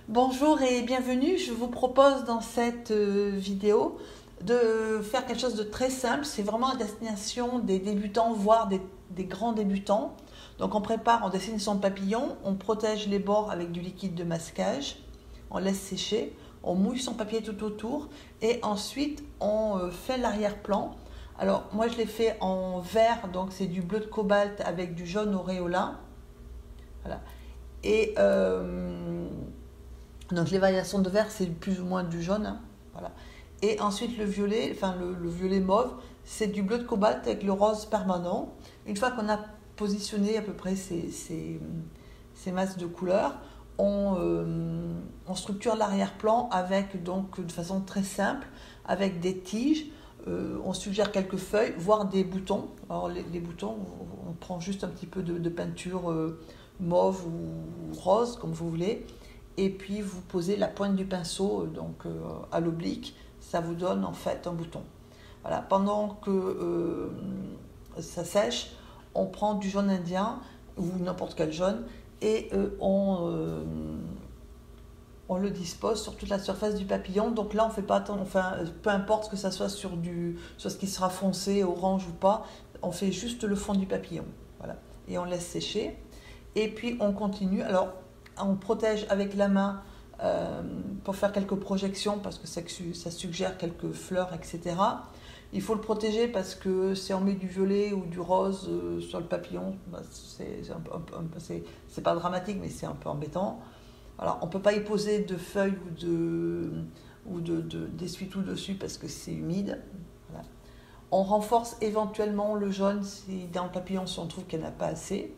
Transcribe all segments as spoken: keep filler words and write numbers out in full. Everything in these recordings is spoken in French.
Bonjour et bienvenue. Je vous propose dans cette euh, vidéo de faire quelque chose de très simple. C'est vraiment à destination des débutants, voire des, des grands débutants. Donc on prépare, on dessine son papillon, on protège les bords avec du liquide de masquage, on laisse sécher, on mouille son papier tout autour et ensuite on euh, fait l'arrière-plan. Alors moi je l'ai fait en vert, donc c'est du bleu de cobalt avec du jaune auréolin. Voilà. Et euh, donc les variations de vert, c'est plus ou moins du jaune. Hein, voilà. Et ensuite le violet, enfin le, le violet mauve, c'est du bleu de cobalt avec le rose permanent. Une fois qu'on a positionné à peu près ces, ces, ces masses de couleurs, on, euh, on structure l'arrière-plan avec, donc, de façon très simple, avec des tiges. Euh, on suggère quelques feuilles, voire des boutons. Alors les, les boutons, on prend juste un petit peu de, de peinture euh, mauve ou rose, comme vous voulez. Et puis vous posez la pointe du pinceau donc, euh, à l'oblique, ça vous donne en fait un bouton. Voilà. Pendant que euh, ça sèche, on prend du jaune indien ou n'importe quel jaune et euh, on, euh, on le dispose sur toute la surface du papillon. Donc là on fait pas tant, enfin peu importe que ça soit sur, du, sur ce qui sera foncé, orange ou pas, on fait juste le fond du papillon. Voilà. Et on laisse sécher. Et puis on continue. Alors on protège avec la main euh, pour faire quelques projections parce que ça, ça suggère quelques fleurs, et cetera. Il faut le protéger parce que si on met du violet ou du rose euh, sur le papillon, bah, c'est pas dramatique, mais c'est un peu embêtant. Alors, on ne peut pas y poser de feuilles ou de ou de, de, d'essuie-tout dessus parce que c'est humide. Voilà. On renforce éventuellement le jaune si dans le papillon si on trouve qu'il n'y en a pas assez.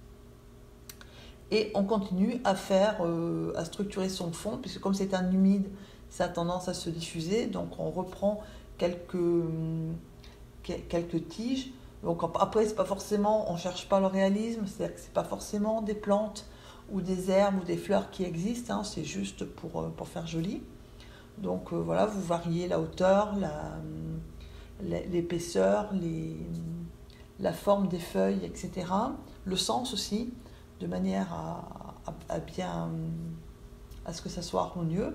Et on continue à faire, euh, à structurer son fond, puisque comme c'est un humide, ça a tendance à se diffuser. Donc on reprend quelques, quelques tiges. Donc après, c'est pas forcément, on ne cherche pas le réalisme, c'est-à-dire que ce n'est pas forcément des plantes ou des herbes ou des fleurs qui existent, hein, c'est juste pour, pour faire joli. Donc euh, voilà, vous variez la hauteur, l'épaisseur, les, la forme des feuilles, et cetera. Le sens aussi, de manière à, à, à bien à ce que ça soit harmonieux.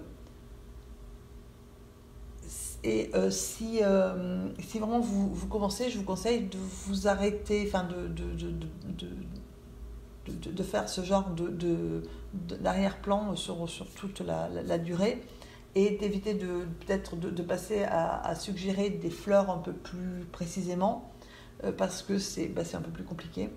Et euh, si, euh, si vraiment vous, vous commencez, je vous conseille de vous arrêter, enfin de, de, de, de, de, de, de faire ce genre de, de, d'arrière-plan sur, sur toute la, la, la durée et d'éviter de, peut-être de, de passer à, à suggérer des fleurs un peu plus précisément euh, parce que c'est, bah, c'est un peu plus compliqué.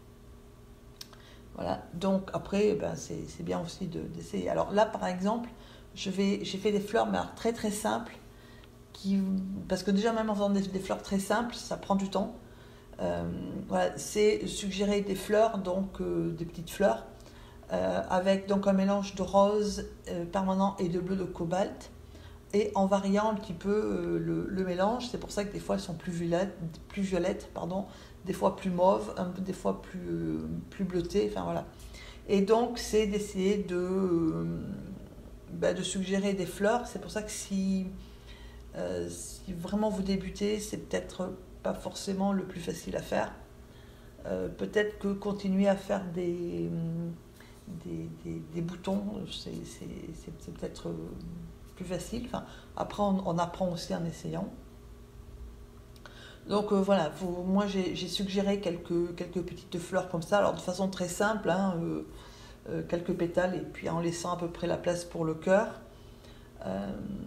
Voilà, donc après, ben, c'est bien aussi d'essayer. De, alors là, par exemple, j'ai fait des fleurs, mais alors très très simples, qui, parce que déjà, même en faisant des, des fleurs très simples, ça prend du temps. Euh, voilà, c'est suggérer des fleurs, donc euh, des petites fleurs, euh, avec donc un mélange de rose euh, permanent et de bleu de cobalt, et en variant un petit peu euh, le, le mélange. C'est pour ça que des fois, elles sont plus violettes, plus violettes pardon, des fois plus mauves, un peu, des fois plus, plus bleutées, enfin voilà. Et donc, c'est d'essayer de, euh, bah, de suggérer des fleurs. C'est pour ça que si, euh, si vraiment vous débutez, c'est peut-être pas forcément le plus facile à faire. Euh, peut-être que continuer à faire des, des, des, des boutons, c'est peut-être plus facile. Enfin, après, on, on apprend aussi en essayant. Donc euh, voilà, vous, moi j'ai suggéré quelques, quelques petites fleurs comme ça, alors de façon très simple, hein, euh, euh, quelques pétales et puis en laissant à peu près la place pour le cœur. Euh,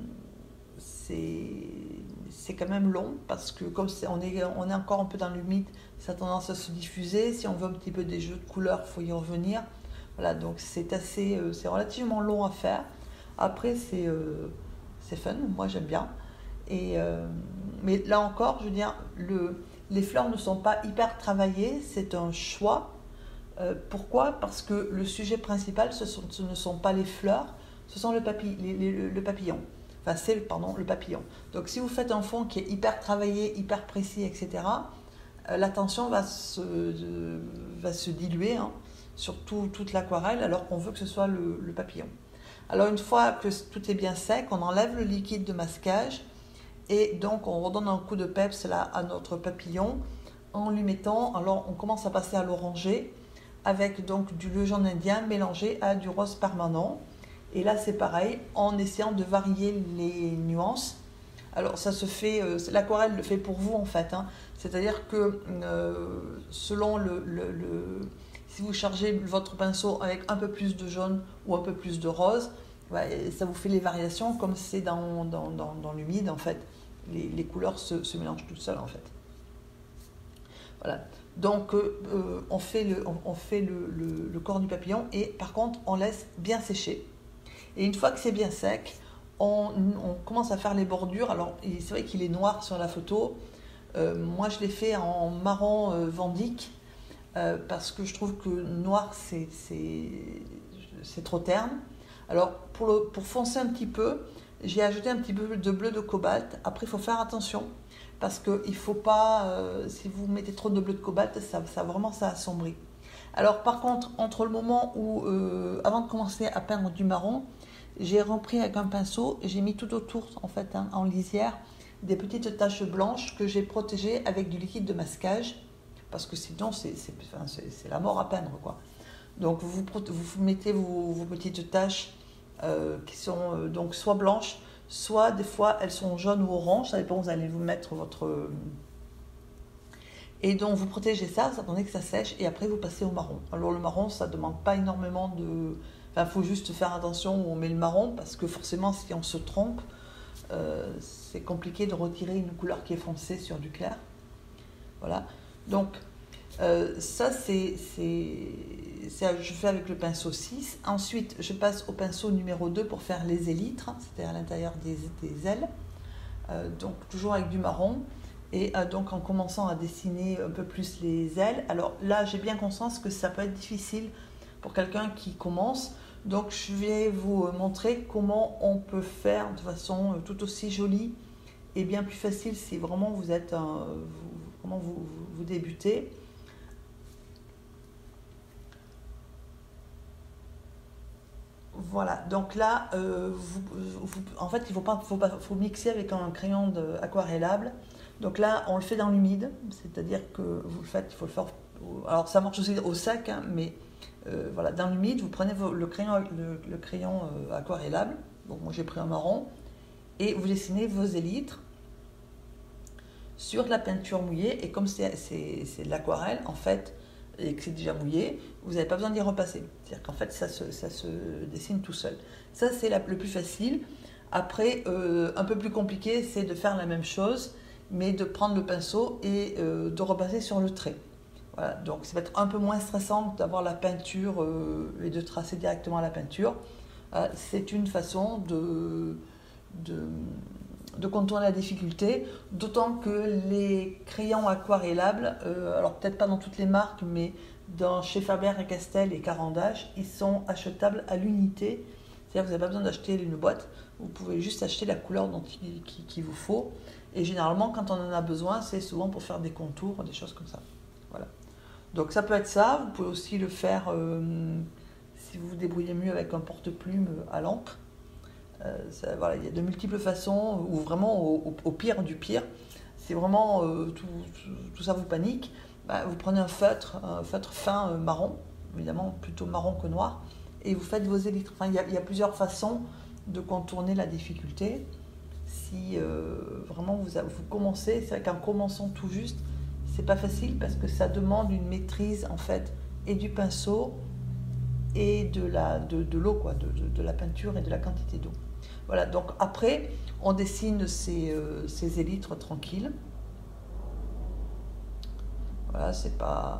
c'est quand même long parce que comme est, on, est, on est encore un peu dans l'humide, ça a tendance à se diffuser. Si on veut un petit peu des jeux de couleurs, il faut y revenir. Voilà, donc c'est assez, euh, c'est relativement long à faire. Après c'est euh, c'est fun, moi j'aime bien. Et euh, mais là encore, je veux dire, le, les fleurs ne sont pas hyper travaillées, c'est un choix. Euh, pourquoi? Parce que le sujet principal, ce, sont, ce ne sont pas les fleurs, ce sont le, papi, les, les, le papillon. Enfin, c'est pardon, le papillon. Donc si vous faites un fond qui est hyper travaillé, hyper précis, et cetera, euh, l'attention va se, euh, va se diluer hein, sur tout, toute l'aquarelle, alors qu'on veut que ce soit le, le papillon. Alors une fois que tout est bien sec, on enlève le liquide de masquage. Et donc, on redonne un coup de peps là, à notre papillon en lui mettant, alors on commence à passer à l'oranger avec donc du le jaune indien mélangé à du rose permanent. Et là, c'est pareil, en essayant de varier les nuances. Alors, ça se fait, euh, l'aquarelle le fait pour vous, en fait. Hein. C'est-à-dire que euh, selon le, le, le... Si vous chargez votre pinceau avec un peu plus de jaune ou un peu plus de rose, ouais, ça vous fait les variations comme c'est dans, dans, dans, dans l'humide, en fait. Les, les couleurs se, se mélangent toutes seules, en fait. Voilà. Donc, euh, on fait, le, on, on fait le, le, le corps du papillon et par contre, on laisse bien sécher. Et une fois que c'est bien sec, on, on commence à faire les bordures. Alors, c'est vrai qu'il est noir sur la photo. Euh, moi, je l'ai fait en marron euh, Vandyck euh, parce que je trouve que noir, c'est trop terne. Alors, pour, le, pour foncer un petit peu, j'ai ajouté un petit peu de bleu de cobalt. Après, il faut faire attention parce qu'il ne faut pas, euh, si vous mettez trop de bleu de cobalt, ça, ça vraiment ça assombrit. Alors, par contre, entre le moment où, euh, avant de commencer à peindre du marron, j'ai repris avec un pinceau, j'ai mis tout autour, en fait, hein, en lisière, des petites taches blanches que j'ai protégées avec du liquide de masquage, parce que sinon, c'est enfin, la mort à peindre, quoi. Donc, vous, vous mettez vos, vos petites taches euh, qui sont euh, donc soit blanches, soit des fois elles sont jaunes ou oranges, ça dépend, vous allez vous mettre votre... Et donc vous protégez ça, vous attendez que ça sèche et après vous passez au marron. Alors le marron, ça ne demande pas énormément de... Enfin, il faut juste faire attention où on met le marron parce que forcément si on se trompe, euh, c'est compliqué de retirer une couleur qui est foncée sur du clair. Voilà. Donc euh, ça c'est... Je fais avec le pinceau six. Ensuite, je passe au pinceau numéro deux pour faire les élytres, c'est-à-dire à, à l'intérieur des, des ailes. Euh, donc toujours avec du marron. Et euh, donc en commençant à dessiner un peu plus les ailes. Alors là, j'ai bien conscience que ça peut être difficile pour quelqu'un qui commence. Donc je vais vous montrer comment on peut faire de façon tout aussi jolie et bien plus facile si vraiment vous êtes un, vous, comment vous, vous, vous débutez. Voilà, donc là, euh, vous, vous, en fait, il faut, pas, faut, pas, faut mixer avec un crayon aquarellable. Donc là, on le fait dans l'humide, c'est-à-dire que vous le faites, il faut le faire. Alors ça marche aussi au sec, hein, mais euh, voilà, dans l'humide, vous prenez le crayon, le, le crayon euh, aquarellable. Donc moi j'ai pris un marron et vous dessinez vos élytres sur de la peinture mouillée. Et comme c'est de l'aquarelle, en fait, et que c'est déjà mouillé, vous n'avez pas besoin d'y repasser. C'est-à-dire qu'en fait, ça se, ça se dessine tout seul. Ça, c'est le plus facile. Après, euh, un peu plus compliqué, c'est de faire la même chose, mais de prendre le pinceau et euh, de repasser sur le trait. Voilà. Donc, ça va être un peu moins stressant d'avoir la peinture euh, et de tracer directement la peinture. Euh, c'est une façon de... de de contourner la difficulté, d'autant que les crayons aquarellables, euh, alors peut-être pas dans toutes les marques, mais dans, chez Faber et Castell et Caran d'Ache, ils sont achetables à l'unité, c'est-à-dire que vous n'avez pas besoin d'acheter une boîte, vous pouvez juste acheter la couleur dont il, qui, qui vous faut, et généralement quand on en a besoin, c'est souvent pour faire des contours, des choses comme ça. Voilà. Donc ça peut être ça, vous pouvez aussi le faire euh, si vous vous débrouillez mieux avec un porte-plume à l'encre. Euh, ça, voilà, il y a de multiples façons, ou vraiment au, au, au pire du pire, si vraiment euh, tout, tout, tout ça vous panique, bah, vous prenez un feutre, un feutre fin euh, marron, évidemment plutôt marron que noir, et vous faites vos élytres. Enfin, il y a, il y a plusieurs façons de contourner la difficulté. Si euh, vraiment vous, vous commencez, c'est vrai qu'en commençant tout juste, c'est pas facile parce que ça demande une maîtrise en fait, et du pinceau et de la de, de l'eau, quoi, de, de, de la peinture et de la quantité d'eau. Voilà, donc après, on dessine ces, euh, ces élytres tranquilles. Voilà, c'est pas...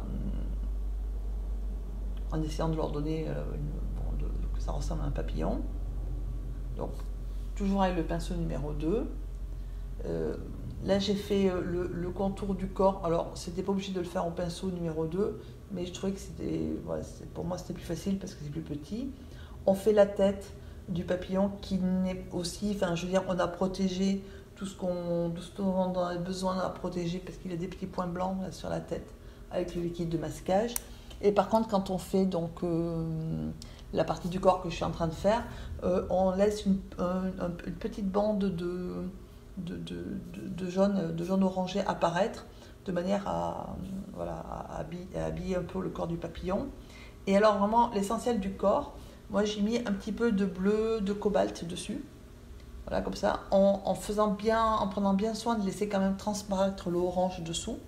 En essayant de leur donner... Euh, une, bon, de, que ça ressemble à un papillon. Donc, toujours avec le pinceau numéro deux. Euh, là, j'ai fait le, le contour du corps. Alors, c'était pas obligé de le faire au pinceau numéro deux, mais je trouvais que c'était... Voilà, pour moi, c'était plus facile parce que c'est plus petit. On fait la tête du papillon qui n'est aussi, enfin je veux dire, on a protégé tout ce qu'on qu a besoin à protéger parce qu'il a des petits points blancs là, sur la tête avec le liquide de masquage. Et par contre, quand on fait donc euh, la partie du corps que je suis en train de faire, euh, on laisse une, un, une petite bande de, de, de, de, de, jaune, de jaune orangé apparaître de manière à, voilà, à, habiller, à habiller un peu le corps du papillon. Et alors vraiment, l'essentiel du corps, Moi j'ai mis un petit peu de bleu de cobalt dessus. Voilà, comme ça, en, en faisant bien, en prenant bien soin de laisser quand même transparaître l'orange dessous.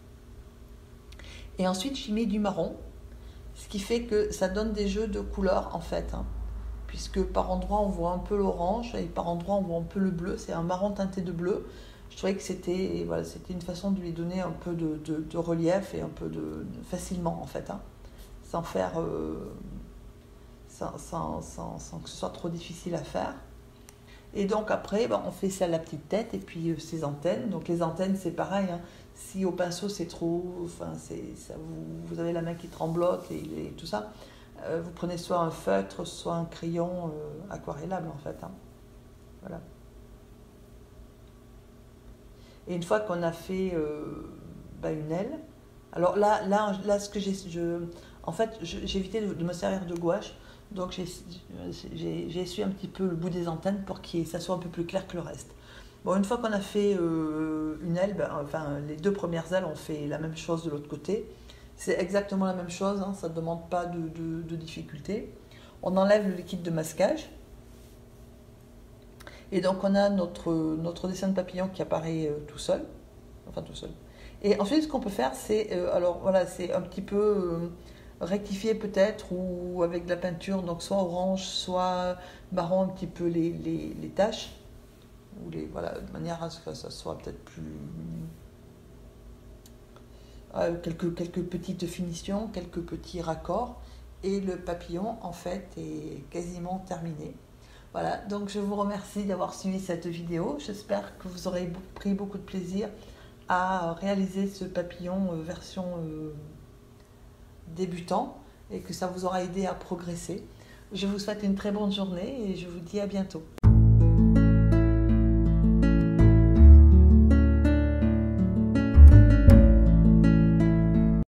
Et ensuite j'ai mis du marron, ce qui fait que ça donne des jeux de couleurs en fait, hein, puisque par endroits on voit un peu l'orange et par endroits on voit un peu le bleu, c'est un marron teinté de bleu. Je trouvais que c'était voilà, c'était une façon de lui donner un peu de, de, de relief et un peu de, de facilement en fait, hein, sans faire euh, sans, sans, sans, sans que ce soit trop difficile à faire. Et donc après, ben, on fait ça à la petite tête et puis euh, ses antennes. Donc les antennes, c'est pareil, hein. Si au pinceau c'est trop, enfin c'est ça, vous, vous avez la main qui tremblote et, et tout ça, euh, vous prenez soit un feutre, soit un crayon euh, aquarellable en fait, hein. Voilà. Et une fois qu'on a fait euh, ben, une aile, alors là, là, là ce que j'ai, je, en fait, j'ai évité de, de me servir de gouache. Donc j'ai essuyé un petit peu le bout des antennes pour que ça soit un peu plus clair que le reste. Bon, une fois qu'on a fait euh, une aile, ben, enfin les deux premières ailes, on fait la même chose de l'autre côté. C'est exactement la même chose, hein, ça ne demande pas de, de, de difficulté. On enlève le liquide de masquage. Et donc on a notre, notre dessin de papillon qui apparaît euh, tout seul. Enfin tout seul. Et ensuite ce qu'on peut faire, c'est euh, alors voilà, c'est un petit peu... Euh, rectifier peut-être ou avec de la peinture, donc soit orange, soit marron, un petit peu les, les, les taches, ou les, voilà, de manière à ce que ça soit peut-être plus... Euh, quelques, quelques petites finitions, quelques petits raccords, et le papillon en fait est quasiment terminé. Voilà, donc je vous remercie d'avoir suivi cette vidéo, j'espère que vous aurez pris beaucoup de plaisir à réaliser ce papillon euh, version... Euh, débutant et que ça vous aura aidé à progresser. Je vous souhaite une très bonne journée et je vous dis à bientôt.